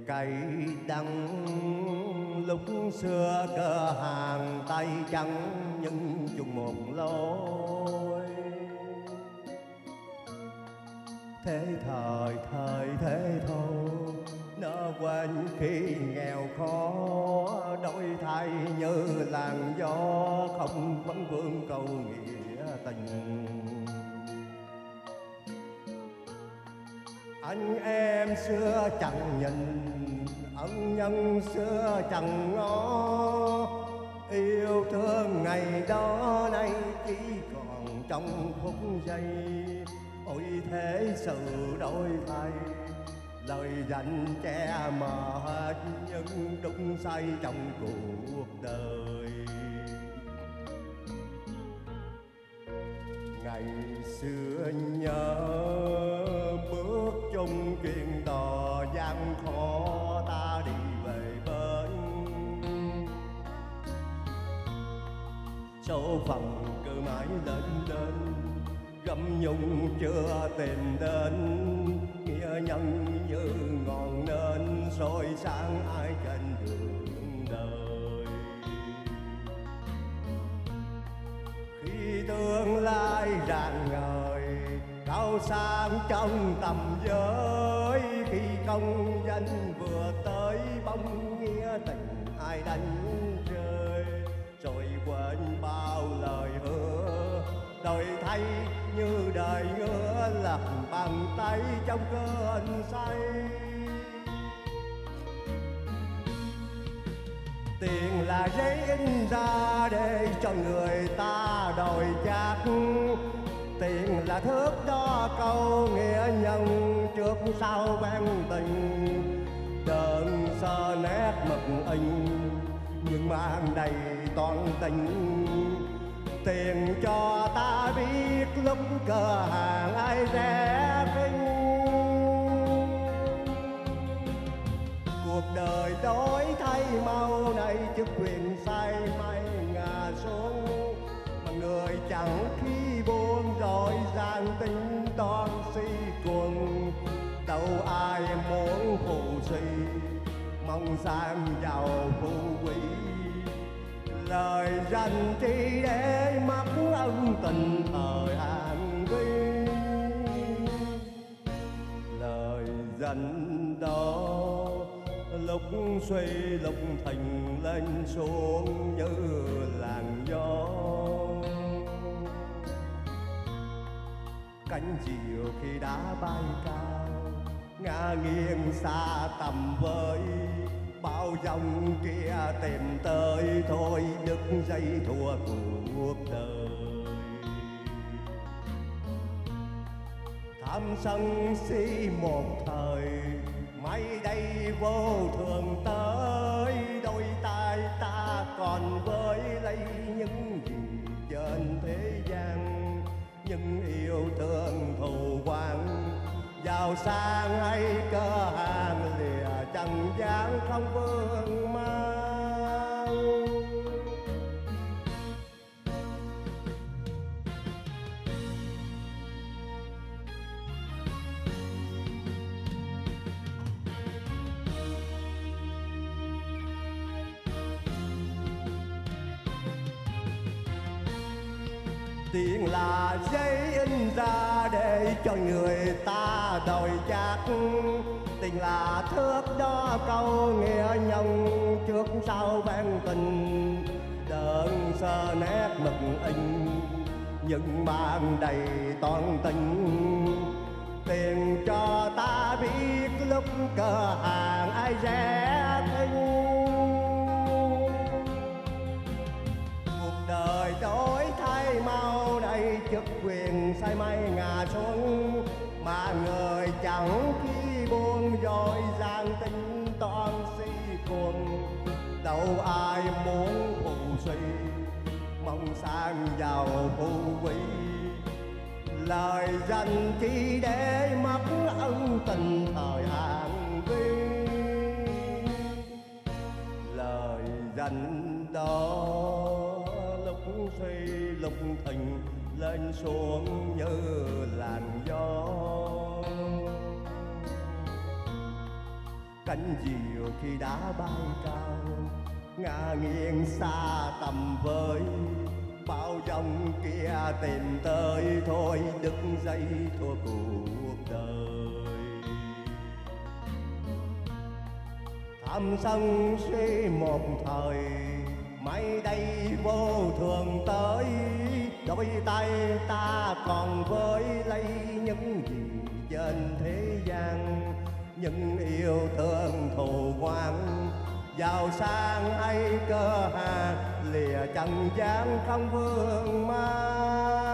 cay đắng. Lúc xưa cửa hàng tay trắng nhưng chung một lối. Thế thời thế thôi nỡ quên khi nghèo khó, đổi thay như làn gió không vấn vương câu nghĩa tình. Anh em xưa chẳng nhìn, ân nhân xưa chẳng ngó, yêu thương ngày đó nay chỉ còn trong phút giây. Ôi thế sự đổi thay, lời dành che mờ hết những đúng sai trong cuộc đời. Ngày xưa nhớ bước chung chuyện đò gian khó, ta đi về bến số phận cứ mãi lên lên, gầm nhung chưa tìm đến, nghĩa nhân như ngọn nến soi sáng ai trên đường đời. Khi tương lai rạng ngời cao sáng trong tầm giới, khi công danh vừa tới bóng nghĩa tình ai đánh rơi, rồi quên bao lời hứa đổi thay như đời ngứa lật bàn tay trong cơn say. Tiền là giấy in ra để cho người ta đòi chắc, tiền là thước đo câu nghĩa nhân trước sau ban tình. Đơn sơ nét mực in nhưng mang đầy toàn tình, tiền cho ta biết lúc cửa hàng ai rẻ khinh. Cuộc đời đổi thay mau này chức quyền say mây ngả xuống, mà người chẳng khi buông rồi gian tính toán si cuồng. Đâu ai muốn phù si mong sang giàu phú quý, lời dành chỉ để mất ân tình thời an vi. Lời dành đó lúc suy lúc thình lên xuống như làn gió. Cánh diều khi đã bay cao ngả nghiêng xa tầm với, bao dòng kia tìm tới thôi đứt dây thua cuộc đời. Tham sân si một thời may đây vô thường tới, đôi tay ta còn với lấy những gì trên thế gian. Nhưng yêu thương thù quang giàu sang hay cơ hàng lìa trần gian không vương mang. Tiền là giấy in ra để cho người ta đòi chắc, tình là thước đo câu nghĩa nhân trước sau ban tình. Đơn sơ nét mực in nhưng mang đầy toàn tình, tiền cho ta biết lúc cửa hàng ai rẻ khinh. Cuộc đời đổi thay mau đây chức quyền say mây ngả xuống, mà người chẳng khi buông dội dàng tính toán si cuồng. Đâu ai muốn phù suy mong sang giàu phú quý, lời dành chỉ để mất ân tình thời an vi. Lời dành đó lúc suy lúc thình lên xuống như làn gió. cánh diều khi đã bay cao, ngả nghiêng xa tầm với bao dòng kia tìm tới. Thôi đứt dây thua cuộc đời, tham sân si một thời, mai đây vô thường tới. Đôi tay ta còn với lấy những gì trên thế gian, những yêu thương thù oán, giàu sang hay cơ hàng, lìa trần gian không vương mang.